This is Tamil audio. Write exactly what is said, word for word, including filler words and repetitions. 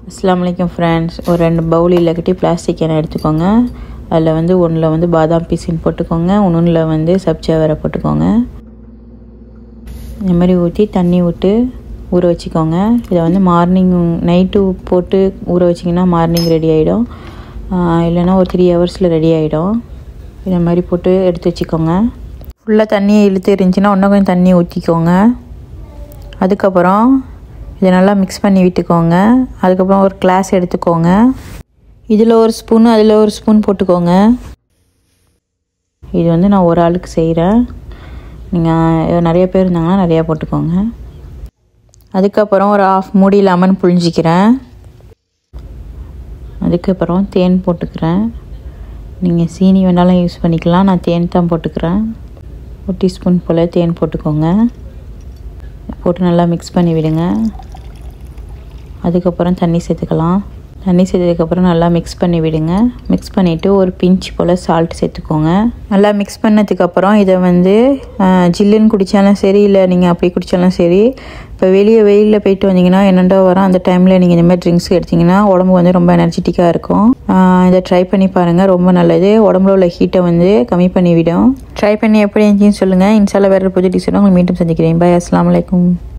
அஸ்ஸலாமு அலைக்கும் ஃப்ரெண்ட்ஸ். ஒரு ரெண்டு பவுல் இல்லை கட்டி பிளாஸ்டிக் எண்ணெய் எடுத்துக்கோங்க. அதில் வந்து ஒன்றில் வந்து பாதாம் பீசின்னு போட்டுக்கோங்க, ஒன்றில் வந்து சப்ஜா வேற போட்டுக்கோங்க. இந்த மாதிரி ஊற்றி தண்ணி விட்டு ஊற வச்சுக்கோங்க. இதை வந்து மார்னிங் நைட்டு போட்டு ஊற வச்சிங்கன்னா மார்னிங் ரெடி ஆகிடும், இல்லைன்னா ஒரு த்ரீ ஹவர்ஸில் ரெடி ஆகிடும். இதை மாதிரி போட்டு எடுத்து வச்சுக்கோங்க. ஃபுல்லாக தண்ணியை இழுத்து இருந்துச்சுன்னா இன்னும் கொஞ்சம் தண்ணி ஊற்றிக்கோங்க. அதுக்கப்புறம் இதை நல்லா மிக்ஸ் பண்ணி விட்டுக்கோங்க. அதுக்கப்புறம் ஒரு கிளாஸ் எடுத்துக்கோங்க. இதில் ஒரு ஸ்பூன் அதில் ஒரு ஸ்பூன் போட்டுக்கோங்க. இது வந்து நான் ஒரு ஆளுக்கு செய்கிறேன், நீங்கள் நிறைய பேர் இருந்தாங்கன்னா நிறையா போட்டுக்கோங்க. அதுக்கப்புறம் ஒரு ஆஃப் மூடி லெமன் புழிஞ்சிக்கிறேன். அதுக்கப்புறம் தேன் போட்டுக்கிறேன். நீங்கள் சீனி வேணாலும் யூஸ் பண்ணிக்கலாம், நான் தேன் தான் போட்டுக்கிறேன். ஒரு டீஸ்பூன் போல் தேன் போட்டுக்கோங்க. போட்டு நல்லா மிக்ஸ் பண்ணி விடுங்க. அதுக்கப்புறம் தண்ணி சேர்த்துக்கலாம். தண்ணி சேர்த்ததுக்கப்புறம் நல்லா மிக்ஸ் பண்ணி விடுங்க. மிக்ஸ் பண்ணிவிட்டு ஒரு பிஞ்ச் போல் சால்ட் சேர்த்துக்கோங்க. நல்லா மிக்ஸ் பண்ணதுக்கப்புறம் இதை வந்து ஜில்லுன்னு குடித்தாலும் சரி, இல்லை நீங்கள் அப்படி குடித்தாலும் சரி. இப்போ வெளியே வெயிலில் போயிட்டு வந்தீங்கன்னா என்னென்ன வரும், அந்த டைமில் நீங்கள் இந்த மாதிரி ட்ரிங்க்ஸ் எடுத்திங்கன்னா உடம்பு வந்து ரொம்ப எனர்ஜெட்டிக்காக இருக்கும். இதை ட்ரை பண்ணி பாருங்கள், ரொம்ப நல்லது. உடம்புல உள்ள ஹீட்டை வந்து கம்மி பண்ணிவிடும். ட்ரை பண்ணி எப்படி இருந்துச்சுன்னு சொல்லுங்கள். இன்ஷால்லா வேறு புது டிஷ் உங்களுக்கு மீண்டும் சந்திக்கிறேன். பாய். அஸ்ஸலாமு அலைக்கும்.